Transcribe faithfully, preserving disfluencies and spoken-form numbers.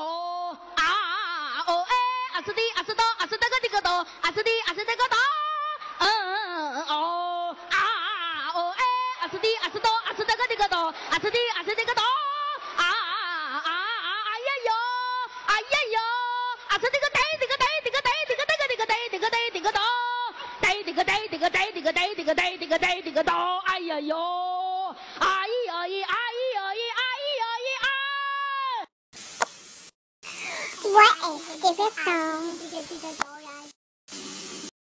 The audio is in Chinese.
哦啊哦哎，啊是的啊是的啊是这个这个的，啊是的啊是这个的，嗯嗯哦啊哦哎，啊是的啊是的啊是这个这个的，啊是的啊是这个的，啊啊啊哎呀哟，哎呀哟，啊是这个对这个对这个对这个这个这个对这个对这个的，对这个对这个对这个对这个对这个对这个的，哎呀哟，哎呀咦哎呀咦哎呀咦啊！ What is difficult?